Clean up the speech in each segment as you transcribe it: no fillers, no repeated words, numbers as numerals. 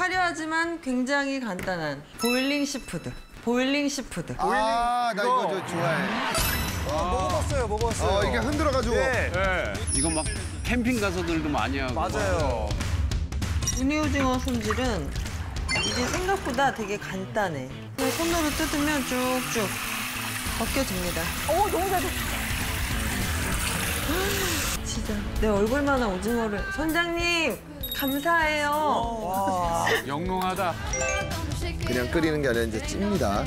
화려하지만 굉장히 간단한 보일링 시푸드. 보일링 시푸드. 아, 나 이거 저 좋아해. 먹어봤어요. 이게 흔들어가지고. 네. 이거 막 캠핑 가서들도 많이 하고. 맞아요. 우니오징어 손질은 이게 생각보다 되게 간단해. 그냥 손으로 뜯으면 쭉쭉 벗겨집니다. 오, 너무 잘 됐어. 진짜 내 얼굴만한 오징어를. 선장님 감사해요. 영롱하다. 그냥 끓이는 게 아니라 이제 찝니다.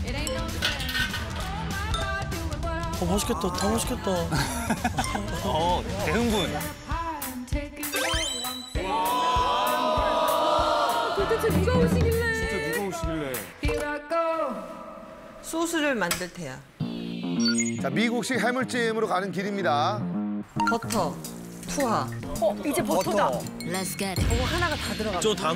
맛있겠다. 다 맛있겠다. 대흥분. 도대체 누가 오시길래? 소스를 만들 테야. 자, 미국식 해물찜으로 가는 길입니다. 버터, 투하. 이제 버터다. 이거 하나가 다 들어가. 저 다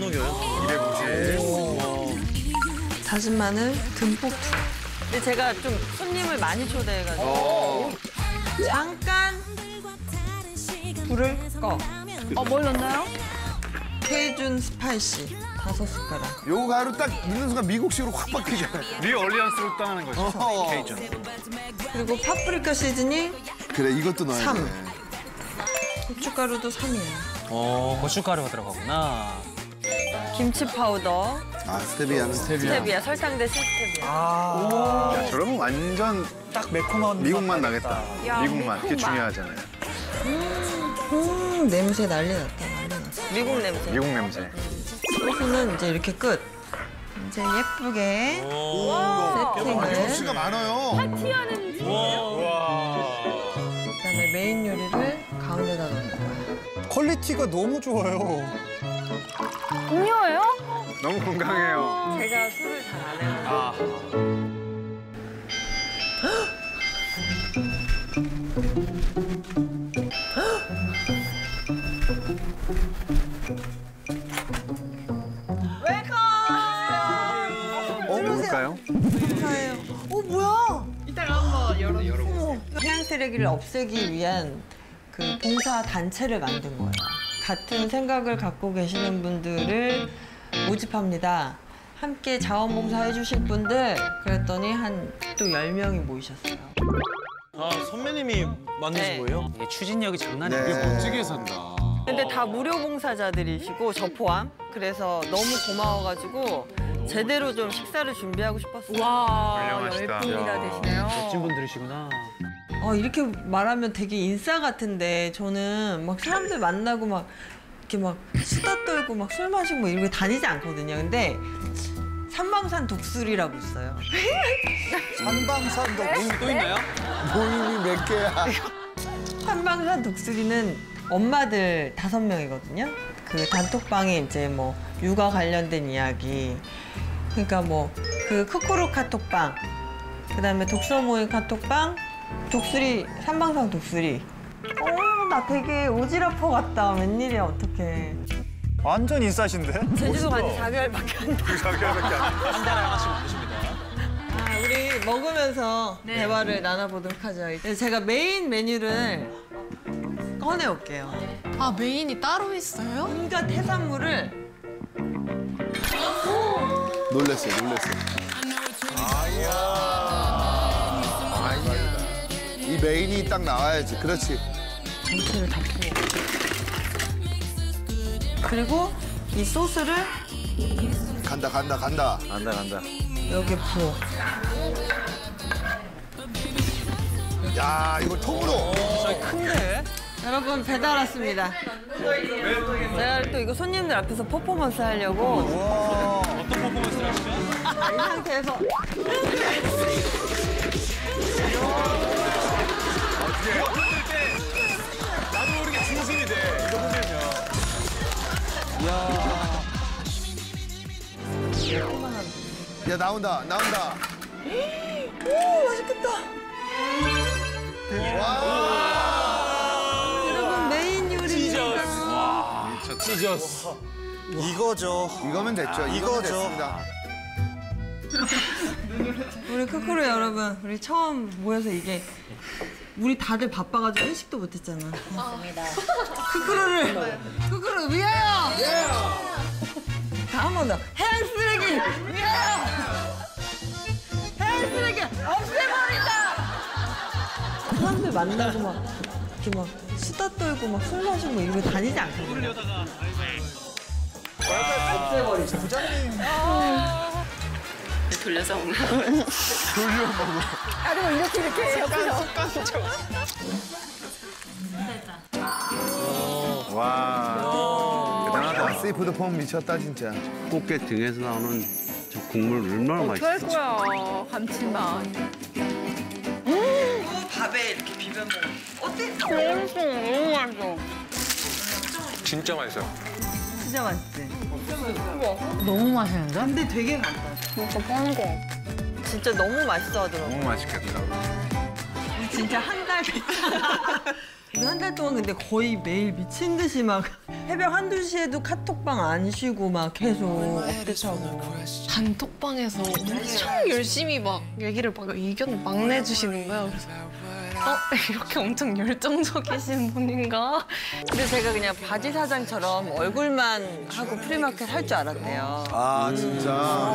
녹여요? 다진 마늘 듬뿍 투하. 근데 제가 좀 손님을 많이 초대해가지고 잠깐 불을 꺼. 뭘 넣나요? 케이준 스파이시 5숟가락. 요거 가루 딱 넣는 순간 미국식으로 확 바뀌잖아요. 뉴 얼리언스로 따는 거죠. 케이준. 그리고 파프리카 시즈닝 그래, 이것도 넣어야 3. 돼. 고춧가루도 3이에요. 고춧가루가 들어가구나. 김치 파우더, 아, 스테비아는 스테비아, 설탕 대신 스테비아. 야, 저러면 완전 딱 매콤한 미국만 나겠다. 미국만. 그게 중요하잖아요. 냄새 난리 났다, 난리 났어. 미국 냄새. 미국 냄새. 소스는 이제 이렇게 끝. 이제 예쁘게 세팅을. 미국식가 많아요. 파티하는 그다음에 메인 요리를 가운데다 넣는 거야. 퀄리티가 너무 좋아요. 음료예요? 너무 건강해요. 제가 술을 잘 안 해요. 먹을까요? 감사해요. 뭐야? 이따가 한번 열어보세요. 해양 쓰레기를 없애기 위한 그 봉사 단체를 만든 거예요. 같은 생각을 갖고 계시는 분들을 모집합니다. 함께 자원봉사 해주실 분들 그랬더니 한 또 10명이 모이셨어요. 아, 선배님이 만드신 네. 거예요? 이게 추진력이 장난이 네. 아니에요. 멋지게 산다. 근데 다 무료 봉사자들이시고 저 포함. 그래서 너무 고마워가지고 제대로 좀 식사를 준비하고 싶었어요. 와, 훌륭하시다. 10분이나 되시네요. 멋진 분들이시구나. 이렇게 말하면 되게 인싸 같은데 저는 막 사람들 만나고 막 이렇게 막 수다 떨고 막 술 마시고 뭐 이런 거 다니지 않거든요. 근데 삼방산 독수리라고 있어요. 삼방산도 또 있나요? 모임이 몇 개야. 삼방산 독수리는 엄마들 5명이거든요. 그 단톡방에 이제 뭐 육아 관련된 이야기. 그러니까 뭐 그 크크루 카톡방, 그다음에 독서 모임 카톡방, 독수리, 삼방산 독수리. 나 되게 오지랖퍼 같다. 웬일이야, 어떡해. 완전 인싸신데? 제주도 간지 4개월밖에 안 돼. 4개월밖에 안 돼. 한 달에 하나씩 만드십니다. 우리 먹으면서 대화를 나눠보도록 하죠. 이제 제가 메인 메뉴를 꺼내올게요. 아, 메인이 따로 있어요? 온갖 해산물을 놀랬어요. 이 메인이 딱 나와야지. 그렇지. 전체를 다 부어. 그리고 이 소스를 간다. 간다. 여기에 부어. 야, 이거 통으로. 큰데? 여러분 배달 왔습니다. 제가 또 이거 손님들 앞에서 퍼포먼스 하려고 어떤 퍼포먼스를 하시죠? 이 상태에서 나도 모르게 중심이 돼. 이거 보면요. 야, 나온다. 오 맛있겠다. 와. 여러분 메인 요리입니다. 찢었어. 이거죠. 이거면 됐죠. 이거죠. 됐습니다. 우리 크크루 여러분, 우리 처음 모여서 이게 우리 다들 바빠가지고 회식도 못했잖아. 맞습니다. 크크루를 위하여. 한 번 더. 해양 쓰레기 위하여! 해양 쓰레기 없애버린다! 사람들 만나고 막 이렇게 막 수다 떨고 막 술 마시고 이러고 다니지 않거든요. 없애버리자. 돌려서 먹는 거. 아니면 이렇게 옆에서. 와. 대단하다. 세이푸드 폼 미쳤다 진짜. 꽃게 등에서 나오는 저 국물 얼마나 어떡할 맛있어. 거야. 감칠맛. 밥에 이렇게 비벼 먹어. 어때? 진짜 맛있어요. 진짜 맛있지? 너무 맛있는데? 근데 되게 간단해. 진짜 뻔한 거. 진짜 너무 맛있어 하더라고. 너무 맛있겠다. 우리 진짜 한 달 됐잖아. 우리 한 달 동안 근데 거의 매일 미친 듯이 막 새벽 1~2시에도 카톡방 안 쉬고 막 계속 업데이트하고. 단톡방에서 엄청 열심히 막 얘기를 막 의견을 막 내주시는 거예요. 그래서 이렇게 엄청 열정적이신 분인가? 근데 제가 그냥 바지 사장처럼 얼굴만 하고 프리마켓 할 줄 알았대요. 아 진짜.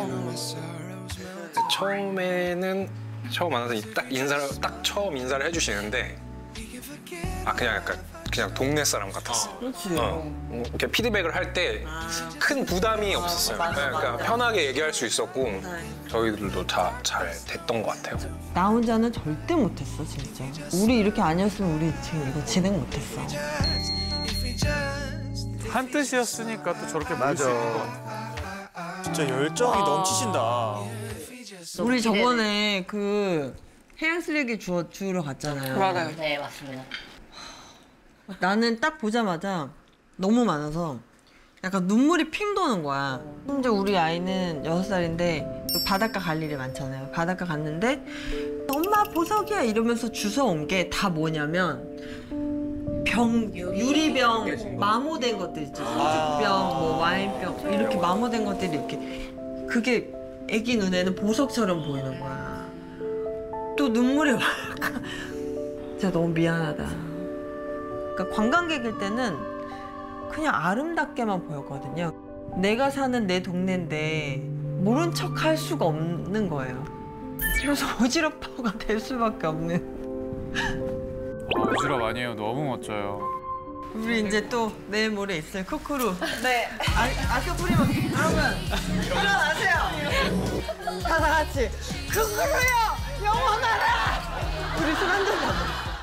처음에는 처음 만나서 딱 처음 인사를 해주시는데 그냥 약간 그냥 동네 사람 같았어. 그렇지. 이렇게 피드백을 할 때 큰 부담이 없었어요. 그러니까 편하게 얘기할 수 있었고 저희들도 다 잘 됐던 것 같아요. 나 혼자는 절대 못했어 진짜. 우리 이렇게 아니었으면 우리 지금 이거 진행 못했어. 한 뜻이었으니까 또 저렇게 보일 수 맞아. 있는 것 같아. 진짜 열정이 넘치신다. 우리 저번에 그 해양 쓰레기 주우러 갔잖아요. 맞아요. 네, 맞습니다. 나는 딱 보자마자 너무 많아서 약간 눈물이 핑 도는 거야. 심지어 우리 아이는 6살인데 바닷가 갈 일이 많잖아요. 바닷가 갔는데 엄마 보석이야 이러면서 주워온 게 다 뭐냐면 유리병 마모된 것들 있죠. 소주병, 뭐 와인병 이렇게 마모된 것들이 이렇게 그게 애기 눈에는 보석처럼 보이는 거야. 또 눈물이 막 진짜 너무 미안하다. 그러니까 관광객일 때는 그냥 아름답게만 보였거든요. 내가 사는 내 동네인데 모른 척 할 수가 없는 거예요. 그래서 어지럽다가 될 수밖에 없는. 부지럽 아니에요. 너무 멋져요. 우리 이제 또 내일 모레 있을 쿠쿠루. 네. 아까 뿌리면 여러분 일어나세요. 다 같이 쿠쿠루요 영원하라. 우리 술 한잔 하자.